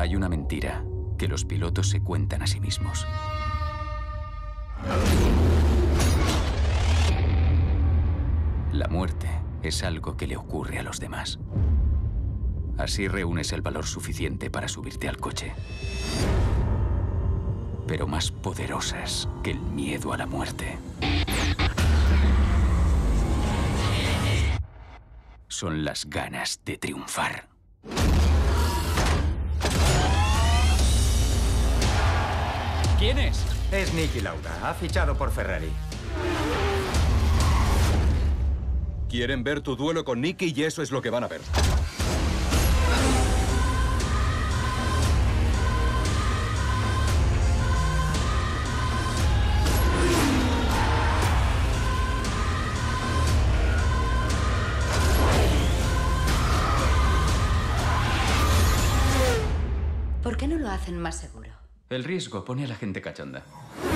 Hay una mentira que los pilotos se cuentan a sí mismos. La muerte es algo que le ocurre a los demás. Así reúnes el valor suficiente para subirte al coche. Pero más poderosas que el miedo a la muerte son las ganas de triunfar. ¿Quién es? Es Niki Lauda. Ha fichado por Ferrari. Quieren ver tu duelo con Niki y eso es lo que van a ver. ¿Por qué no lo hacen más seguro? El riesgo pone a la gente cachonda.